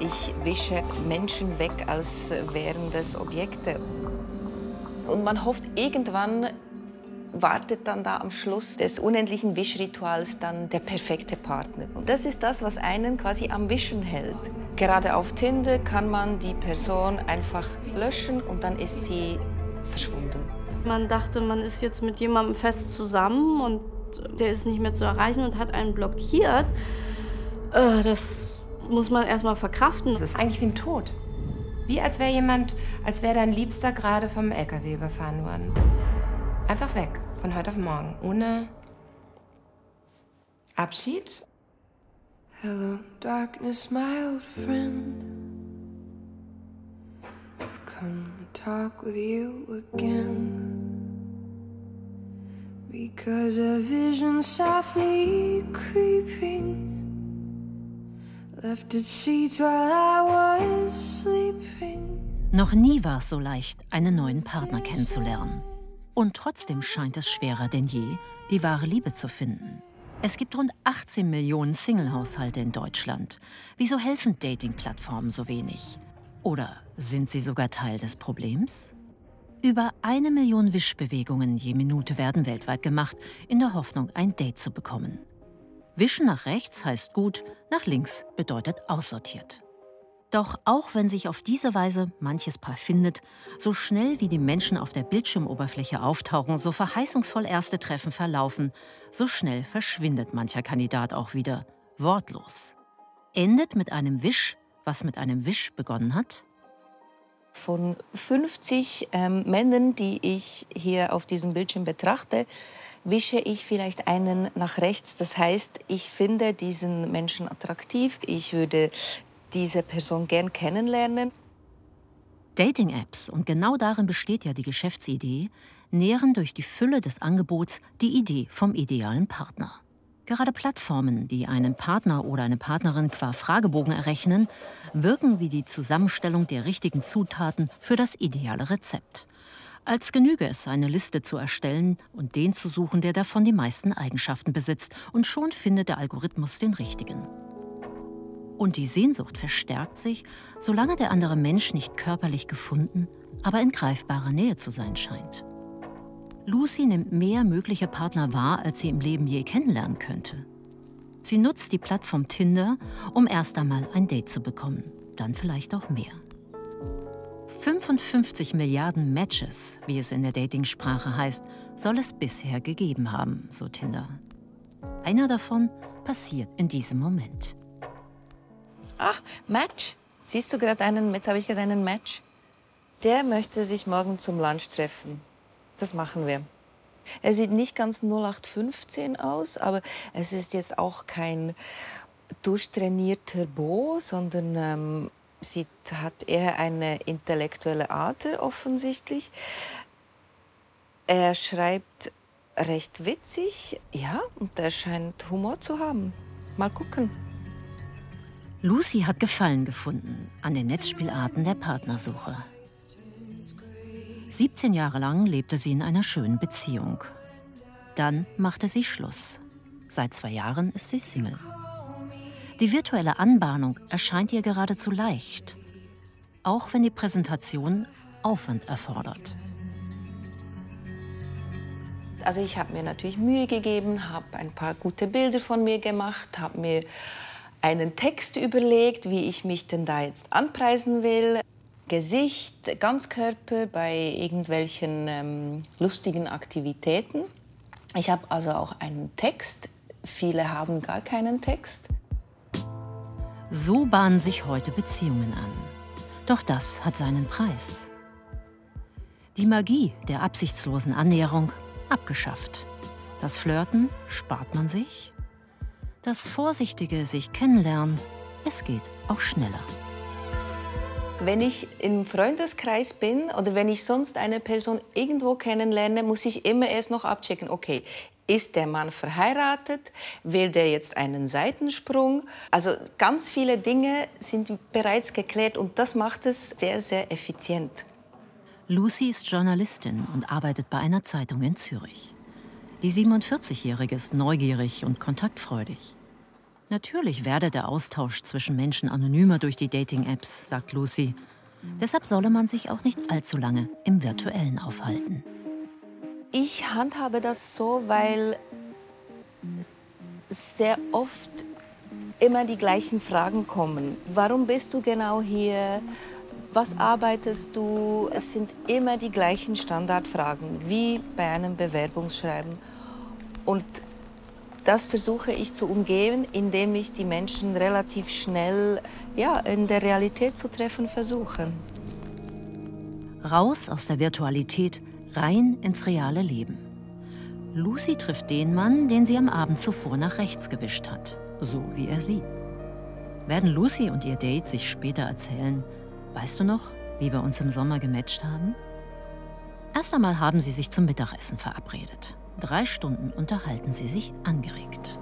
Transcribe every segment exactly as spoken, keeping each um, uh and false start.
Ich wische Menschen weg, als wären das Objekte. Und man hofft, irgendwann wartet dann da am Schluss des unendlichen Wischrituals dann der perfekte Partner. Und das ist das, was einen quasi am Wischen hält. Gerade auf Tinder kann man die Person einfach löschen und dann ist sie verschwunden. Man dachte, man ist jetzt mit jemandem fest zusammen und der ist nicht mehr zu erreichen und hat einen blockiert. Äh, das muss man erst mal verkraften. Das ist eigentlich wie ein Tod. Wie als wäre jemand, als wäre dein Liebster gerade vom L K W überfahren worden. Einfach weg, von heute auf morgen, ohne Abschied. Hello, darkness, my old friend. I've come to talk with you again. Because a vision softly creeping left its seeds while I was sleeping. Noch nie war es so leicht, einen neuen Partner kennenzulernen. Und trotzdem scheint es schwerer denn je, die wahre Liebe zu finden. Es gibt rund achtzehn Millionen Single-Haushalte in Deutschland. Wieso helfen Dating-Plattformen so wenig? Oder sind sie sogar Teil des Problems? Über eine Million Wischbewegungen je Minute werden weltweit gemacht, in der Hoffnung, ein Date zu bekommen. Wischen nach rechts heißt gut, nach links bedeutet aussortiert. Doch auch wenn sich auf diese Weise manches Paar findet, so schnell wie die Menschen auf der Bildschirmoberfläche auftauchen, so verheißungsvoll erste Treffen verlaufen, so schnell verschwindet mancher Kandidat auch wieder, wortlos. Endet mit einem Wisch, was mit einem Wisch begonnen hat? Von fünfzig ähm, Männern, die ich hier auf diesem Bildschirm betrachte, wische ich vielleicht einen nach rechts. Das heißt, ich finde diesen Menschen attraktiv. Ich würde diese Person gern kennenlernen. Dating-Apps, und genau darin besteht ja die Geschäftsidee, nähren durch die Fülle des Angebots die Idee vom idealen Partner. Gerade Plattformen, die einen Partner oder eine Partnerin qua Fragebogen errechnen, wirken wie die Zusammenstellung der richtigen Zutaten für das ideale Rezept. Als genüge es, eine Liste zu erstellen und den zu suchen, der davon die meisten Eigenschaften besitzt. Und schon findet der Algorithmus den richtigen. Und die Sehnsucht verstärkt sich, solange der andere Mensch nicht körperlich gefunden, aber in greifbarer Nähe zu sein scheint. Lucy nimmt mehr mögliche Partner wahr, als sie im Leben je kennenlernen könnte. Sie nutzt die Plattform Tinder, um erst einmal ein Date zu bekommen, dann vielleicht auch mehr. fünfundfünfzig Milliarden Matches, wie es in der Datingsprache heißt, soll es bisher gegeben haben, so Tinder. Einer davon passiert in diesem Moment. Ach, Match. Siehst du gerade einen, jetzt habe ich gerade einen Match. Der möchte sich morgen zum Lunch treffen. Das machen wir. Er sieht nicht ganz null acht fünfzehn aus, aber es ist jetzt auch kein durchtrainierter Bo, sondern ähm, sie hat eher eine intellektuelle Ader offensichtlich. Er schreibt recht witzig, ja, und er scheint Humor zu haben. Mal gucken. Lucy hat Gefallen gefunden an den Netzspielarten der Partnersuche. siebzehn Jahre lang lebte sie in einer schönen Beziehung. Dann machte sie Schluss. Seit zwei Jahren ist sie Single. Die virtuelle Anbahnung erscheint ihr geradezu leicht, auch wenn die Präsentation Aufwand erfordert. Also ich habe mir natürlich Mühe gegeben, habe ein paar gute Bilder von mir gemacht, habe mir einen Text überlegt, wie ich mich denn da jetzt anpreisen will. Gesicht, Ganzkörper bei irgendwelchen ähm, lustigen Aktivitäten. Ich habe also auch einen Text. Viele haben gar keinen Text. So bahnen sich heute Beziehungen an. Doch das hat seinen Preis. Die Magie der absichtslosen Annäherung abgeschafft. Das Flirten spart man sich. Das vorsichtige sich kennenlernen, es geht auch schneller. Wenn ich im Freundeskreis bin oder wenn ich sonst eine Person irgendwo kennenlerne, muss ich immer erst noch abchecken, okay, ist der Mann verheiratet? Will der jetzt einen Seitensprung? Also ganz viele Dinge sind bereits geklärt und das macht es sehr, sehr effizient. Lucy ist Journalistin und arbeitet bei einer Zeitung in Zürich. Die siebenundvierzigjährige ist neugierig und kontaktfreudig. Natürlich werde der Austausch zwischen Menschen anonymer durch die Dating-Apps, sagt Lucy. Deshalb solle man sich auch nicht allzu lange im Virtuellen aufhalten. Ich handhabe das so, weil sehr oft immer die gleichen Fragen kommen. Warum bist du genau hier? Was arbeitest du? Es sind immer die gleichen Standardfragen, wie bei einem Bewerbungsschreiben. Und das versuche ich zu umgehen, indem ich die Menschen relativ schnell ja, in der Realität zu treffen versuche. Raus aus der Virtualität, rein ins reale Leben. Lucy trifft den Mann, den sie am Abend zuvor nach rechts gewischt hat, so wie er sie. Werden Lucy und ihr Date sich später erzählen, weißt du noch, wie wir uns im Sommer gematcht haben? Erst einmal haben sie sich zum Mittagessen verabredet. Drei Stunden unterhalten sie sich angeregt.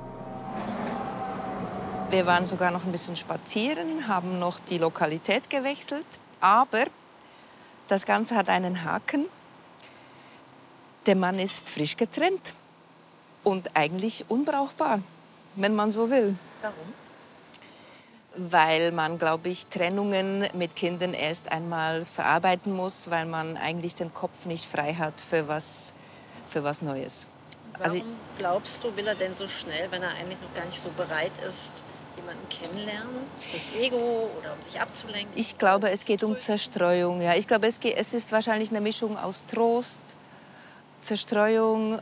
Wir waren sogar noch ein bisschen spazieren, haben noch die Lokalität gewechselt. Aber das Ganze hat einen Haken. Der Mann ist frisch getrennt und eigentlich unbrauchbar, wenn man so will. Warum? Weil man, glaube ich, Trennungen mit Kindern erst einmal verarbeiten muss, weil man eigentlich den Kopf nicht frei hat für was, für was Neues. Warum also, glaubst du, will er denn so schnell, wenn er eigentlich noch gar nicht so bereit ist, jemanden kennenlernen? Fürs Ego oder um sich abzulenken? Ich glaube, es geht um Zerstreuung. Ja. Ich glaube, es, geht, es ist wahrscheinlich eine Mischung aus Trost, Zerstreuung,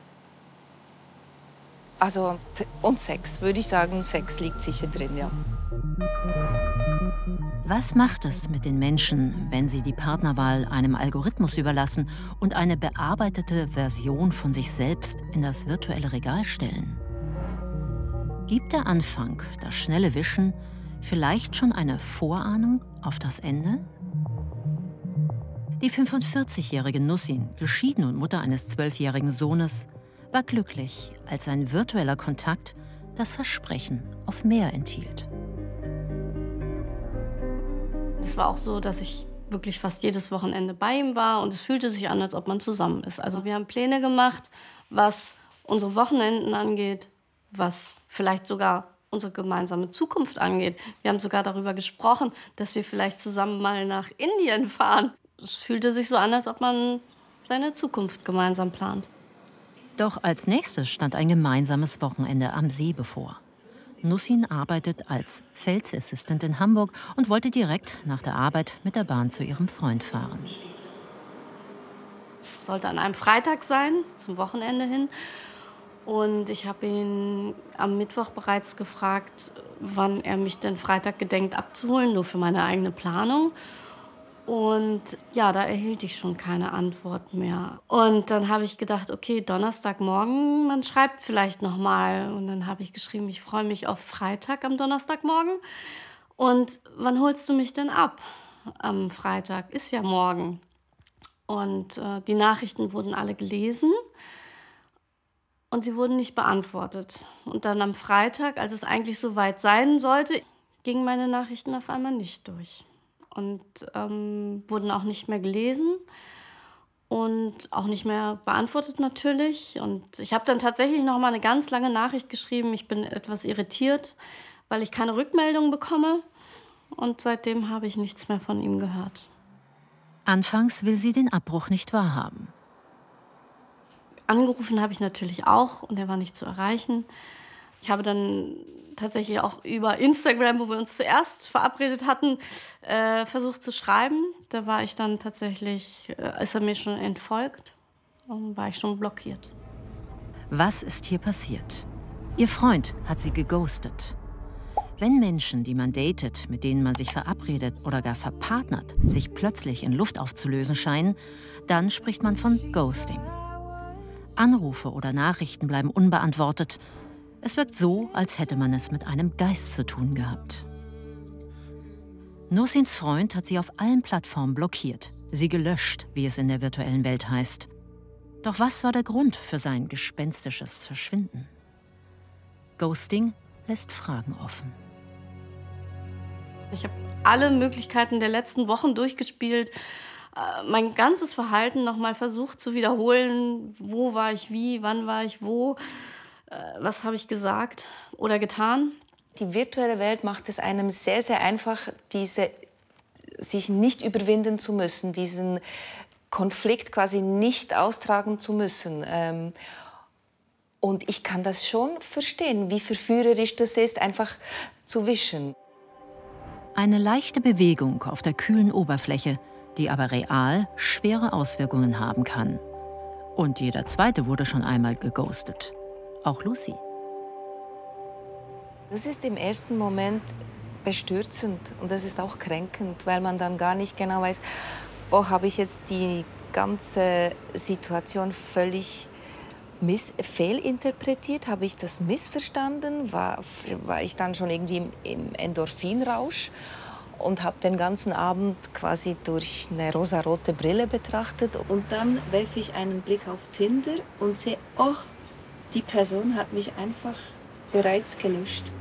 also, und Sex. Würde ich sagen, Sex liegt sicher drin, ja. Was macht es mit den Menschen, wenn sie die Partnerwahl einem Algorithmus überlassen und eine bearbeitete Version von sich selbst in das virtuelle Regal stellen? Gibt der Anfang, das schnelle Wischen, vielleicht schon eine Vorahnung auf das Ende? Die fünfundvierzigjährige Nussin, geschieden und Mutter eines zwölfjährigen Sohnes, war glücklich, als ein virtueller Kontakt das Versprechen auf mehr enthielt. Es war auch so, dass ich wirklich fast jedes Wochenende bei ihm war und es fühlte sich an, als ob man zusammen ist. Also wir haben Pläne gemacht, was unsere Wochenenden angeht, was vielleicht sogar unsere gemeinsame Zukunft angeht. Wir haben sogar darüber gesprochen, dass wir vielleicht zusammen mal nach Indien fahren. Es fühlte sich so an, als ob man seine Zukunft gemeinsam plant. Doch als nächstes stand ein gemeinsames Wochenende am See bevor. Nussin arbeitet als Sales Assistant in Hamburg und wollte direkt nach der Arbeit mit der Bahn zu ihrem Freund fahren. Es sollte an einem Freitag sein, zum Wochenende hin. Und ich habe ihn am Mittwoch bereits gefragt, wann er mich denn Freitag gedenkt abzuholen, nur für meine eigene Planung. Und ja, da erhielt ich schon keine Antwort mehr. Und dann habe ich gedacht, okay, Donnerstagmorgen, man schreibt vielleicht noch mal. Und dann habe ich geschrieben, ich freue mich auf Freitag am Donnerstagmorgen. Und wann holst du mich denn ab? Am Freitag ist ja morgen. Und äh, die Nachrichten wurden alle gelesen. Und sie wurden nicht beantwortet. Und dann am Freitag, als es eigentlich soweit sein sollte, gingen meine Nachrichten auf einmal nicht durch. Und ähm, wurden auch nicht mehr gelesen und auch nicht mehr beantwortet natürlich. Und ich habe dann tatsächlich noch mal eine ganz lange Nachricht geschrieben. Ich bin etwas irritiert, weil ich keine Rückmeldung bekomme. Und seitdem habe ich nichts mehr von ihm gehört. Anfangs will sie den Abbruch nicht wahrhaben. Angerufen habe ich natürlich auch und er war nicht zu erreichen. Ich habe dann tatsächlich auch über Instagram, wo wir uns zuerst verabredet hatten, äh, versucht zu schreiben. Da war ich dann tatsächlich, äh, ist er mir schon entfolgt und war ich schon blockiert. Was ist hier passiert? Ihr Freund hat sie geghostet. Wenn Menschen, die man datet, mit denen man sich verabredet oder gar verpartnert, sich plötzlich in Luft aufzulösen scheinen, dann spricht man von Ghosting. Anrufe oder Nachrichten bleiben unbeantwortet. Es wirkt so, als hätte man es mit einem Geist zu tun gehabt. Nussins Freund hat sie auf allen Plattformen blockiert, sie gelöscht, wie es in der virtuellen Welt heißt. Doch was war der Grund für sein gespenstisches Verschwinden? Ghosting lässt Fragen offen. Ich habe alle Möglichkeiten der letzten Wochen durchgespielt, mein ganzes Verhalten noch mal versucht zu wiederholen. Wo war ich wie, wann war ich wo, was habe ich gesagt oder getan. Die virtuelle Welt macht es einem sehr, sehr einfach, diese, sich nicht überwinden zu müssen, diesen Konflikt quasi nicht austragen zu müssen. Ähm, und ich kann das schon verstehen, wie verführerisch das ist, einfach zu wischen. Eine leichte Bewegung auf der kühlen Oberfläche, die aber real schwere Auswirkungen haben kann. Und jeder Zweite wurde schon einmal geghostet. Auch Lucy. Das ist im ersten Moment bestürzend und das ist auch kränkend, weil man dann gar nicht genau weiß, oh, habe ich jetzt die ganze Situation völlig miss fehlinterpretiert? Habe ich das missverstanden? War, war ich dann schon irgendwie im, im Endorphinrausch und habe den ganzen Abend quasi durch eine rosarote Brille betrachtet? Und dann werfe ich einen Blick auf Tinder und sehe, oh, die Person hat mich einfach bereits gelöscht.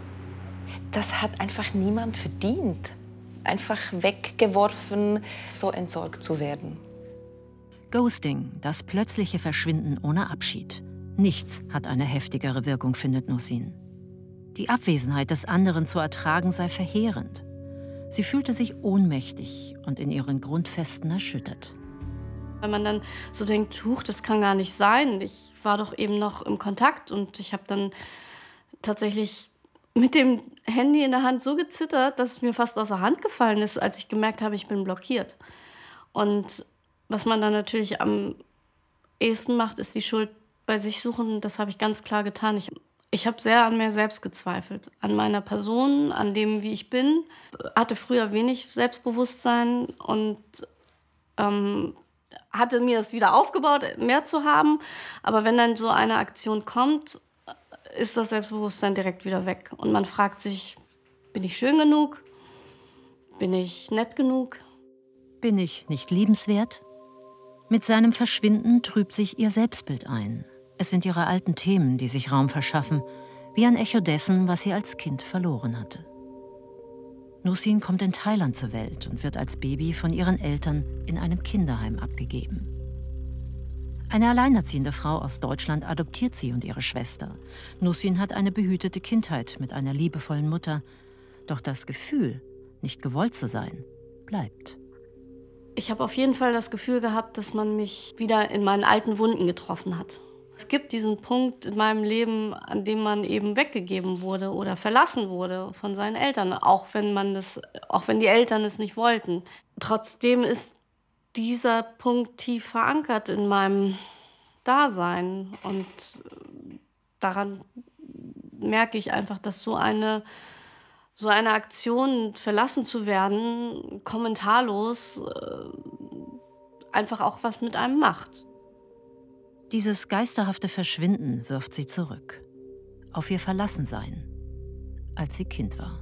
Das hat einfach niemand verdient. Einfach weggeworfen, so entsorgt zu werden. Ghosting, das plötzliche Verschwinden ohne Abschied. Nichts hat eine heftigere Wirkung, findet Nusin. Die Abwesenheit des anderen zu ertragen sei verheerend. Sie fühlte sich ohnmächtig und in ihren Grundfesten erschüttert. Wenn man dann so denkt, huch, das kann gar nicht sein. Ich war doch eben noch im Kontakt und ich habe dann tatsächlich mit dem Handy in der Hand so gezittert, dass es mir fast aus der Hand gefallen ist, als ich gemerkt habe, ich bin blockiert. Und was man dann natürlich am ehesten macht, ist die Schuld bei sich suchen. Das habe ich ganz klar getan. Ich, ich habe sehr an mir selbst gezweifelt, an meiner Person, an dem, wie ich bin. Hatte früher wenig Selbstbewusstsein und ähm, hatte mir das wieder aufgebaut, mehr zu haben. Aber wenn dann so eine Aktion kommt, ist das Selbstbewusstsein direkt wieder weg. Und man fragt sich, bin ich schön genug? Bin ich nett genug? Bin ich nicht liebenswert? Mit seinem Verschwinden trübt sich ihr Selbstbild ein. Es sind ihre alten Themen, die sich Raum verschaffen, wie ein Echo dessen, was sie als Kind verloren hatte. Nusin kommt in Thailand zur Welt und wird als Baby von ihren Eltern in einem Kinderheim abgegeben. Eine alleinerziehende Frau aus Deutschland adoptiert sie und ihre Schwester. Nusin hat eine behütete Kindheit mit einer liebevollen Mutter. Doch das Gefühl, nicht gewollt zu sein, bleibt. Ich habe auf jeden Fall das Gefühl gehabt, dass man mich wieder in meinen alten Wunden getroffen hat. Es gibt diesen Punkt in meinem Leben, an dem man eben weggegeben wurde oder verlassen wurde von seinen Eltern, auch wenn man das, auch wenn die Eltern es nicht wollten. Trotzdem ist dieser Punkt tief verankert in meinem Dasein und daran merke ich einfach, dass so eine So eine Aktion, verlassen zu werden, kommentarlos, äh, einfach auch was mit einem macht. Dieses geisterhafte Verschwinden wirft sie zurück. Auf ihr Verlassensein, als sie Kind war.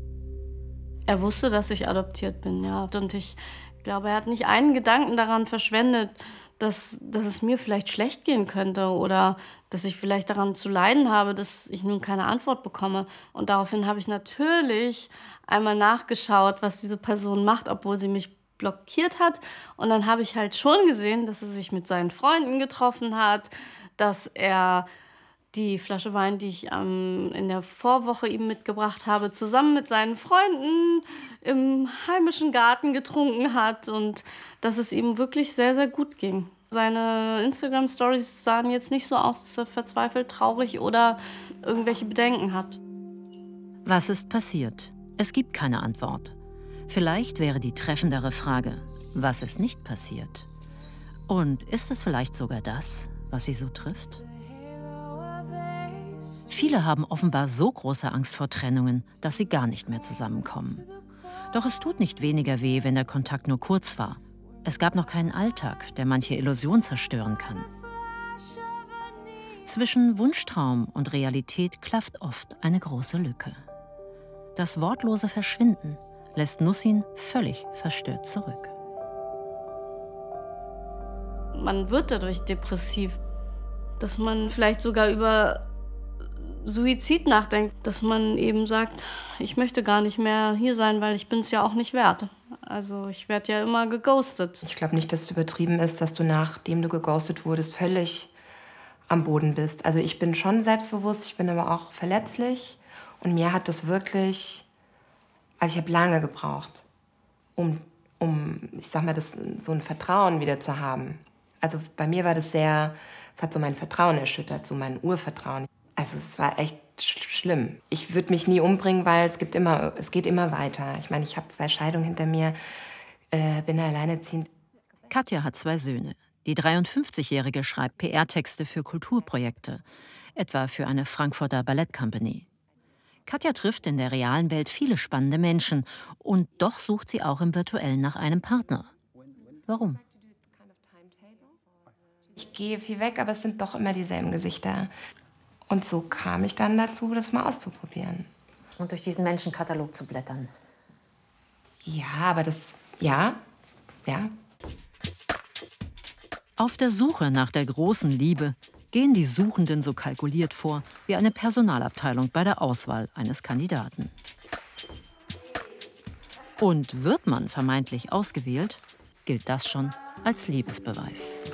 Er wusste, dass ich adoptiert bin, ja. Und ich glaube, er hat nicht einen Gedanken daran verschwendet, dass, dass es mir vielleicht schlecht gehen könnte oder dass ich vielleicht daran zu leiden habe, dass ich nun keine Antwort bekomme. Und daraufhin habe ich natürlich einmal nachgeschaut, was diese Person macht, obwohl sie mich blockiert hat. Und dann habe ich halt schon gesehen, dass er sich mit seinen Freunden getroffen hat, dass er die Flasche Wein, die ich ähm, in der Vorwoche ihm mitgebracht habe, zusammen mit seinen Freunden im heimischen Garten getrunken hat und dass es ihm wirklich sehr, sehr gut ging. Seine Instagram-Stories sahen jetzt nicht so aus, dass er verzweifelt, traurig oder irgendwelche Bedenken hat. Was ist passiert? Es gibt keine Antwort. Vielleicht wäre die treffendere Frage, was ist nicht passiert? Und ist es vielleicht sogar das, was sie so trifft? Viele haben offenbar so große Angst vor Trennungen, dass sie gar nicht mehr zusammenkommen. Doch es tut nicht weniger weh, wenn der Kontakt nur kurz war. Es gab noch keinen Alltag, der manche Illusion zerstören kann. Zwischen Wunschtraum und Realität klafft oft eine große Lücke. Das wortlose Verschwinden lässt Nusin völlig verstört zurück. Man wird dadurch depressiv, dass man vielleicht sogar über Suizid nachdenkt, dass man eben sagt, ich möchte gar nicht mehr hier sein, weil ich bin es ja auch nicht wert. Also ich werde ja immer geghostet. Ich glaube nicht, dass es übertrieben ist, dass du, nachdem du geghostet wurdest, völlig am Boden bist. Also ich bin schon selbstbewusst, ich bin aber auch verletzlich Und mir hat das wirklich, also ich habe lange gebraucht, um, um, ich sag mal, das, so ein Vertrauen wieder zu haben. Also bei mir war das sehr, es hat so mein Vertrauen erschüttert, so mein Urvertrauen. Also es war echt sch- schlimm. Ich würde mich nie umbringen, weil es gibt immer, es geht immer weiter. Ich meine, ich habe zwei Scheidungen hinter mir, äh, bin alleinerziehend. Katja hat zwei Söhne. Die dreiundfünfzigjährige schreibt P R-Texte für Kulturprojekte, etwa für eine Frankfurter Ballettcompany. Katja trifft in der realen Welt viele spannende Menschen und doch sucht sie auch im Virtuellen nach einem Partner. Warum? Ich gehe viel weg, aber es sind doch immer dieselben Gesichter. Und so kam ich dann dazu, das mal auszuprobieren. Und durch diesen Menschenkatalog zu blättern. Ja, aber das, ja, ja. Auf der Suche nach der großen Liebe gehen die Suchenden so kalkuliert vor wie eine Personalabteilung bei der Auswahl eines Kandidaten. Und wird man vermeintlich ausgewählt, gilt das schon als Liebesbeweis.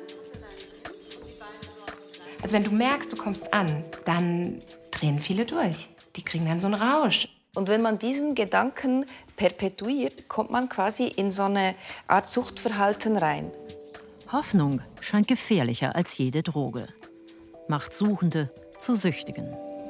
Also wenn du merkst, du kommst an, dann drehen viele durch. Die kriegen dann so einen Rausch. Und wenn man diesen Gedanken perpetuiert, kommt man quasi in so eine Art Suchtverhalten rein. Hoffnung scheint gefährlicher als jede Droge. Macht Suchende zu Süchtigen.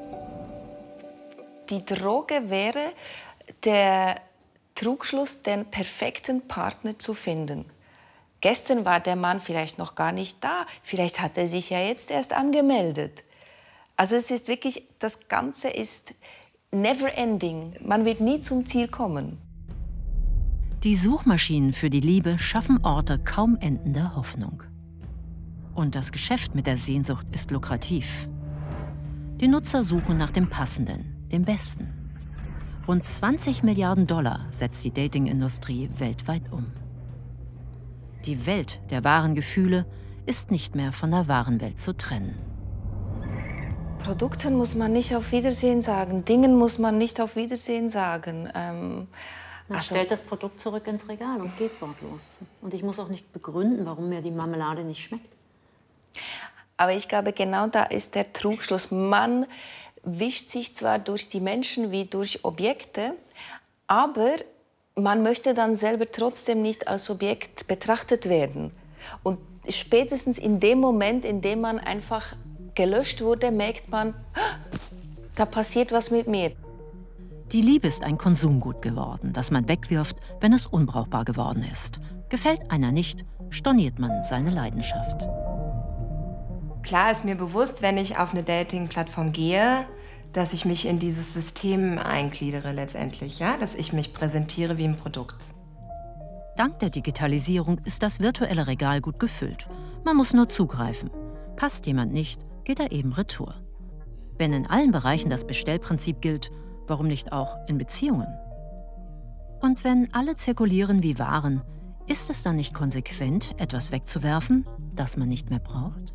Die Droge wäre der Trugschluss, den perfekten Partner zu finden. Gestern war der Mann vielleicht noch gar nicht da. Vielleicht hat er sich ja jetzt erst angemeldet. Also es ist wirklich, das Ganze ist never ending. Man wird nie zum Ziel kommen. Die Suchmaschinen für die Liebe schaffen Orte kaum endender Hoffnung. Und das Geschäft mit der Sehnsucht ist lukrativ. Die Nutzer suchen nach dem Passenden, dem Besten. Rund zwanzig Milliarden Dollar setzt die Dating-Industrie weltweit um. Die Welt der wahren Gefühle ist nicht mehr von der wahren Welt zu trennen. Produkten muss man nicht auf Wiedersehen sagen. Dingen muss man nicht auf Wiedersehen sagen. Ähm, Man also, stellt das Produkt zurück ins Regal und geht wortlos. Und ich muss auch nicht begründen, warum mir die Marmelade nicht schmeckt. aber ich glaube, genau da ist der Trugschluss. Man wischt sich zwar durch die Menschen wie durch Objekte, aber man möchte dann selber trotzdem nicht als Objekt betrachtet werden. Und spätestens in dem Moment, in dem man einfach gelöscht wurde, merkt man, da passiert was mit mir. Die Liebe ist ein Konsumgut geworden, das man wegwirft, wenn es unbrauchbar geworden ist. Gefällt einer nicht, storniert man seine Leidenschaft. Klar ist mir bewusst, wenn ich auf eine Dating-Plattform gehe, dass ich mich in dieses System eingliedere letztendlich, ja? Dass ich mich präsentiere wie ein Produkt. Dank der Digitalisierung ist das virtuelle Regal gut gefüllt. Man muss nur zugreifen. Passt jemand nicht, geht er eben retour. Wenn in allen Bereichen das Bestellprinzip gilt, warum nicht auch in Beziehungen? Und wenn alle zirkulieren wie Waren, ist es dann nicht konsequent, etwas wegzuwerfen, das man nicht mehr braucht?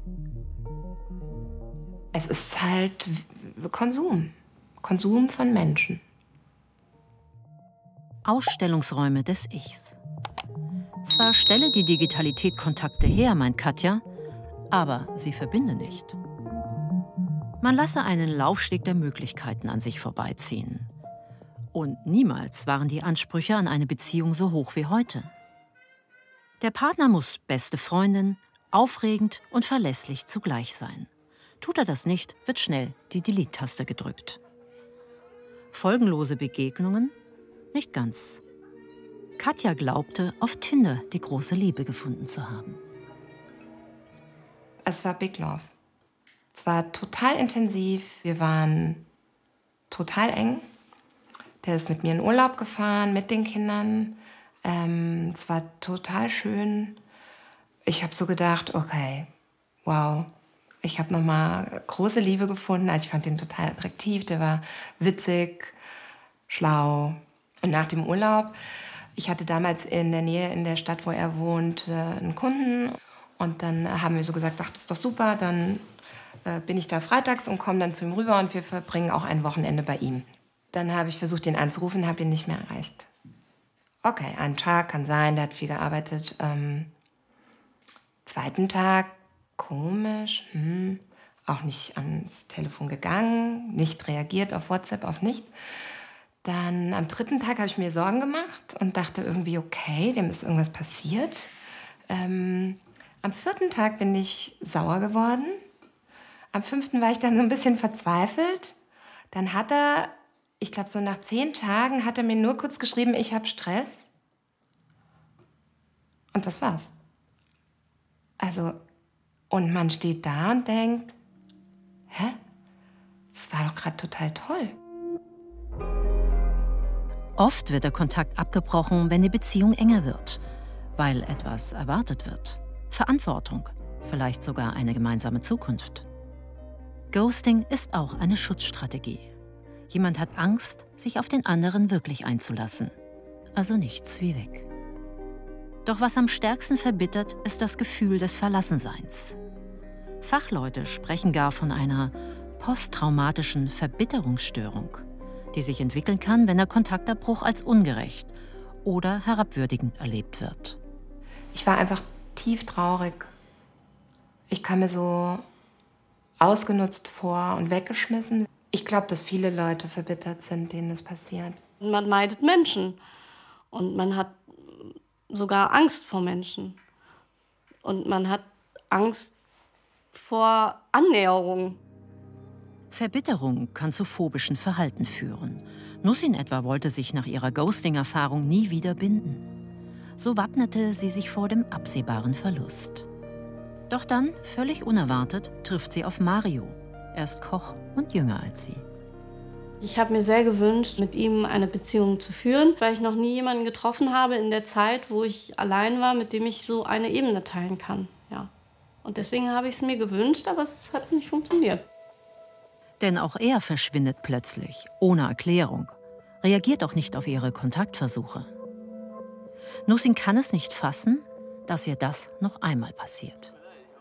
Es ist halt Konsum. Konsum von Menschen. Ausstellungsräume des Ichs. Zwar stelle die Digitalität Kontakte her, meint Katja, aber sie verbinde nicht. Man lasse einen Laufsteg der Möglichkeiten an sich vorbeiziehen. Und niemals waren die Ansprüche an eine Beziehung so hoch wie heute. Der Partner muss beste Freundin, aufregend und verlässlich zugleich sein. Tut er das nicht, wird schnell die Delete-Taste gedrückt. Folgenlose Begegnungen? Nicht ganz. Katja glaubte, auf Tinder die große Liebe gefunden zu haben. Es war Big Love. Es war total intensiv. Wir waren total eng. Der ist mit mir in Urlaub gefahren, mit den Kindern. Ähm, es war total schön. Ich habe so gedacht, okay, wow. Ich habe nochmal große Liebe gefunden. Also ich fand den total attraktiv. Der war witzig, schlau. Und nach dem Urlaub, ich hatte damals in der Nähe, in der Stadt, wo er wohnt, einen Kunden. Und dann haben wir so gesagt, ach, das ist doch super, dann äh, bin ich da freitags und komme dann zu ihm rüber und wir verbringen auch ein Wochenende bei ihm. Dann habe ich versucht, ihn anzurufen, habe ihn nicht mehr erreicht. Okay, einen Tag kann sein, der hat viel gearbeitet. Ähm, zweiten Tag, komisch, hm, auch nicht ans Telefon gegangen, nicht reagiert auf WhatsApp, auf nichts. Dann am dritten Tag habe ich mir Sorgen gemacht und dachte irgendwie, okay, dem ist irgendwas passiert. Ähm, am vierten Tag bin ich sauer geworden. Am fünften war ich dann so ein bisschen verzweifelt. Dann hat er, ich glaube so nach zehn Tagen, hat er mir nur kurz geschrieben, ich habe Stress. Und das war's. Also, und man steht da und denkt, hä? Das war doch gerade total toll. Oft wird der Kontakt abgebrochen, wenn die Beziehung enger wird, weil etwas erwartet wird. Verantwortung, vielleicht sogar eine gemeinsame Zukunft. Ghosting ist auch eine Schutzstrategie. Jemand hat Angst, sich auf den anderen wirklich einzulassen. Also nichts wie weg. Doch was am stärksten verbittert, ist das Gefühl des Verlassenseins. Fachleute sprechen gar von einer posttraumatischen Verbitterungsstörung, die sich entwickeln kann, wenn der Kontaktabbruch als ungerecht oder herabwürdigend erlebt wird. Ich war einfach tief traurig. Ich kam mir so ausgenutzt vor und weggeschmissen. Ich glaube, dass viele Leute verbittert sind, denen es passiert. Man meidet Menschen und man hat sogar Angst vor Menschen. Und man hat Angst vor Annäherung. Verbitterung kann zu phobischen Verhalten führen. Nussin etwa wollte sich nach ihrer Ghosting-Erfahrung nie wieder binden. So wappnete sie sich vor dem absehbaren Verlust. Doch dann, völlig unerwartet, trifft sie auf Mario. Er ist Koch und jünger als sie. Ich habe mir sehr gewünscht, mit ihm eine Beziehung zu führen, weil ich noch nie jemanden getroffen habe in der Zeit, wo ich allein war, mit dem ich so eine Ebene teilen kann. Ja. Und deswegen habe ich es mir gewünscht, aber es hat nicht funktioniert. Denn auch er verschwindet plötzlich, ohne Erklärung, reagiert auch nicht auf ihre Kontaktversuche. Nussin kann es nicht fassen, dass ihr das noch einmal passiert.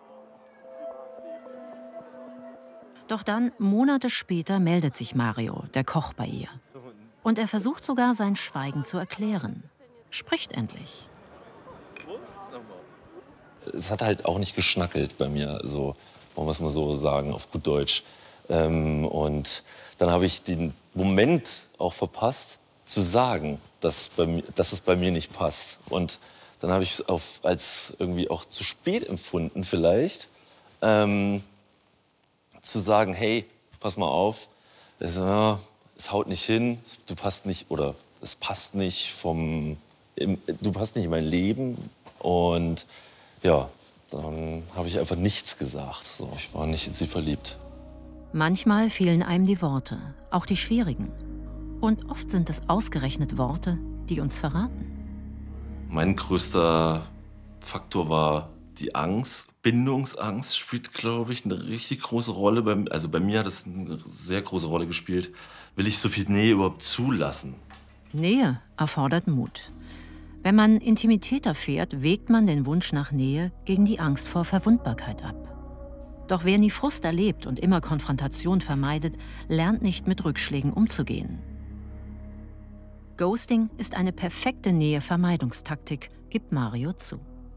Doch dann, Monate später, meldet sich Mario, der Koch, bei ihr. Und er versucht sogar, sein Schweigen zu erklären. Spricht endlich. Es hat halt auch nicht geschnackelt bei mir, so, wollen wir es mal so sagen, auf gut Deutsch. Ähm, und dann habe ich den Moment auch verpasst, zu sagen, dass, bei mir, dass es bei mir nicht passt. Und dann habe ich es als irgendwie auch zu spät empfunden vielleicht, ähm, zu sagen, hey, pass mal auf, es, äh, es haut nicht hin, du passt nicht, oder es passt nicht vom, im, du passt nicht in mein Leben. Und ja, dann habe ich einfach nichts gesagt. So, ich war nicht in sie verliebt. Manchmal fehlen einem die Worte, auch die schwierigen. Und oft sind es ausgerechnet Worte, die uns verraten. Mein größter Faktor war die Angst. Bindungsangst spielt, glaube ich, eine richtig große Rolle. Bei, also bei mir hat es eine sehr große Rolle gespielt. Will ich so viel Nähe überhaupt zulassen? Nähe erfordert Mut. Wenn man Intimität erfährt, wägt man den Wunsch nach Nähe gegen die Angst vor Verwundbarkeit ab. Doch wer nie Frust erlebt und immer Konfrontation vermeidet, lernt nicht mit Rückschlägen umzugehen. Ghosting ist eine perfekte Nähevermeidungstaktik, gibt Mario zu.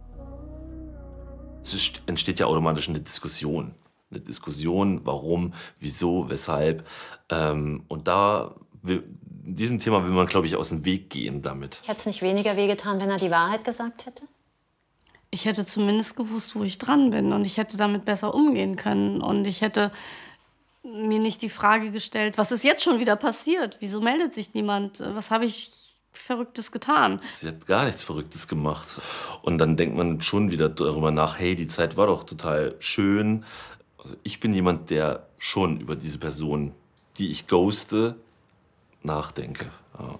Es entsteht ja automatisch eine Diskussion. Eine Diskussion, warum, wieso, weshalb. Ähm, und da, in diesem Thema will man, glaube ich, aus dem Weg gehen damit. Hätte es nicht weniger wehgetan, wenn er die Wahrheit gesagt hätte? Ich hätte zumindest gewusst, wo ich dran bin, und ich hätte damit besser umgehen können. Und ich hätte mir nicht die Frage gestellt, was ist jetzt schon wieder passiert? Wieso meldet sich niemand? Was habe ich Verrücktes getan? Sie hat gar nichts Verrücktes gemacht. Und dann denkt man schon wieder darüber nach, hey, die Zeit war doch total schön. Also ich bin jemand, der schon über diese Person, die ich ghoste, nachdenke. Ja.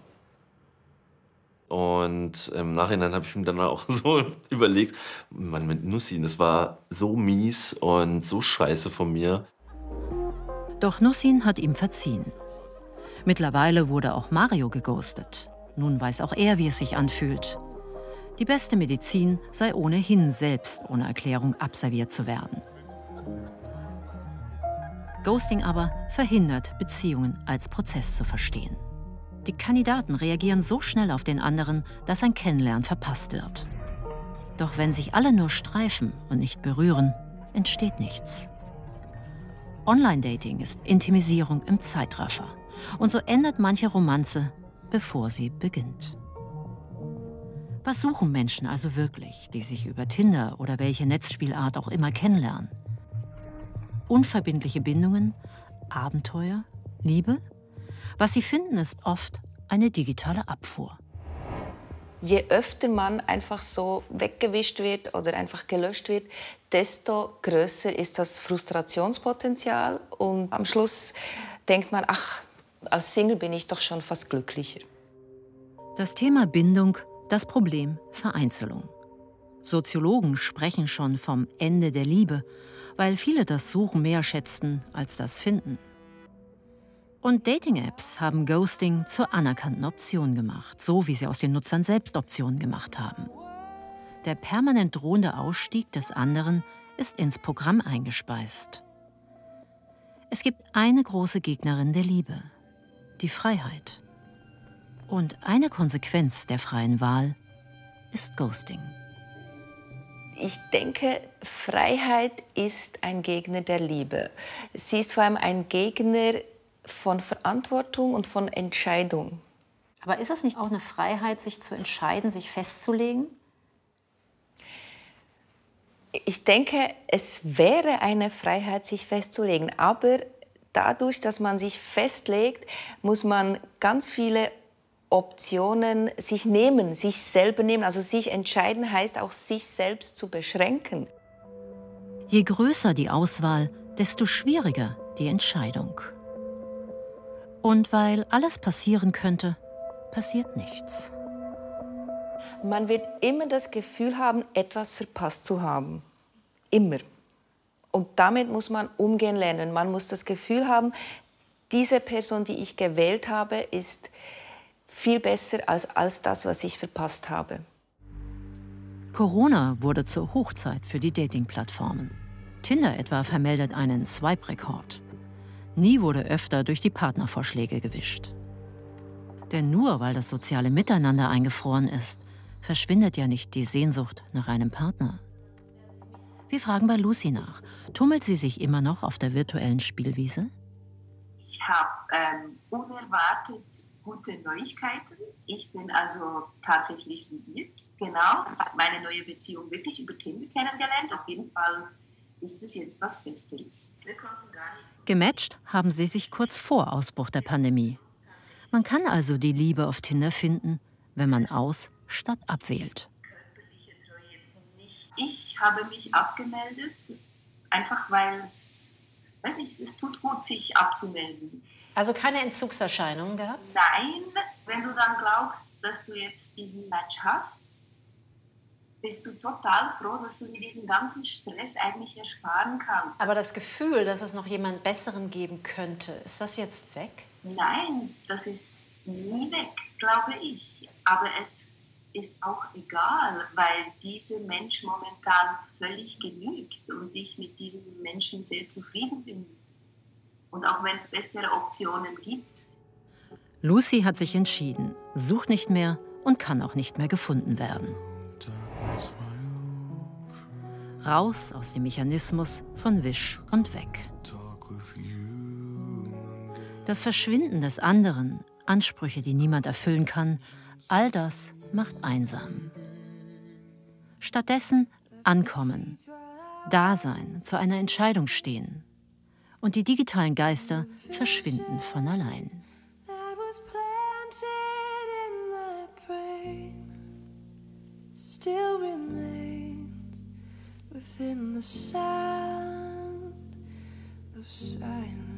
Und im Nachhinein habe ich mir dann auch so überlegt, Mann, mit Nussin, das war so mies und so scheiße von mir. Doch Nussin hat ihm verziehen. Mittlerweile wurde auch Mario geghostet. Nun weiß auch er, wie es sich anfühlt. Die beste Medizin sei ohnehin selbst ohne Erklärung abserviert zu werden. Ghosting aber verhindert, Beziehungen als Prozess zu verstehen. Die Kandidaten reagieren so schnell auf den anderen, dass ein Kennenlernen verpasst wird. Doch wenn sich alle nur streifen und nicht berühren, entsteht nichts. Online-Dating ist Intimisierung im Zeitraffer. Und so endet manche Romanze, bevor sie beginnt. Was suchen Menschen also wirklich, die sich über Tinder oder welche Netzspielart auch immer kennenlernen? Unverbindliche Bindungen, Abenteuer, Liebe? Was sie finden, ist oft eine digitale Abfuhr. Je öfter man einfach so weggewischt wird oder einfach gelöscht wird, desto größer ist das Frustrationspotenzial. Und am Schluss denkt man, ach, als Single bin ich doch schon fast glücklicher. Das Thema Bindung, das Problem Vereinzelung. Soziologen sprechen schon vom Ende der Liebe, weil viele das Suchen mehr schätzten als das Finden. Und Dating-Apps haben Ghosting zur anerkannten Option gemacht, so wie sie aus den Nutzern selbst Optionen gemacht haben. Der permanent drohende Ausstieg des anderen ist ins Programm eingespeist. Es gibt eine große Gegnerin der Liebe, die Freiheit. Und eine Konsequenz der freien Wahl ist Ghosting. Ich denke, Freiheit ist ein Gegner der Liebe. Sie ist vor allem ein Gegner von Verantwortung und von Entscheidung. Aber ist es nicht auch eine Freiheit, sich zu entscheiden, sich festzulegen? Ich denke, es wäre eine Freiheit, sich festzulegen. Aber dadurch, dass man sich festlegt, muss man ganz viele Optionen sich nehmen, sich selber nehmen. Also sich entscheiden heißt auch, sich selbst zu beschränken. Je größer die Auswahl, desto schwieriger die Entscheidung. Und weil alles passieren könnte, passiert nichts. Man wird immer das Gefühl haben, etwas verpasst zu haben. Immer. Und damit muss man umgehen lernen. Man muss das Gefühl haben, diese Person, die ich gewählt habe, ist viel besser als, als das, was ich verpasst habe. Corona wurde zur Hochzeit für die Dating-Plattformen. Tinder etwa vermeldet einen Swipe-Rekord. Nie wurde öfter durch die Partnervorschläge gewischt. Denn nur weil das soziale Miteinander eingefroren ist, verschwindet ja nicht die Sehnsucht nach einem Partner. Wir fragen bei Lucy nach. Tummelt sie sich immer noch auf der virtuellen Spielwiese? Ich habe ähm, unerwartet gute Neuigkeiten. Ich bin also tatsächlich liiert. Genau, ich habe meine neue Beziehung wirklich über Tinder kennengelernt. Auf jeden Fall ist es jetzt was Festes. Wir konnten gar nicht. Gematcht haben sie sich kurz vor Ausbruch der Pandemie. Man kann also die Liebe auf Tinder finden, wenn man aus statt abwählt. Ich habe mich abgemeldet, einfach weil es, weiß nicht, es tut gut, sich abzumelden. Also keine Entzugserscheinungen gehabt? Nein, wenn du dann glaubst, dass du jetzt diesen Match hast, bist du total froh, dass du dir diesen ganzen Stress eigentlich ersparen kannst. Aber das Gefühl, dass es noch jemand Besseren geben könnte, ist das jetzt weg? Nein, das ist nie weg, glaube ich. Aber es ist auch egal, weil dieser Mensch momentan völlig genügt und ich mit diesem Menschen sehr zufrieden bin. Und auch wenn es bessere Optionen gibt. Lucy hat sich entschieden, sucht nicht mehr und kann auch nicht mehr gefunden werden. Raus aus dem Mechanismus von Wisch und Weg. Das Verschwinden des anderen, Ansprüche, die niemand erfüllen kann, all das macht einsam. Stattdessen ankommen, Dasein, zu einer Entscheidung stehen. Und die digitalen Geister verschwinden von allein. Still remains within the sound of silence.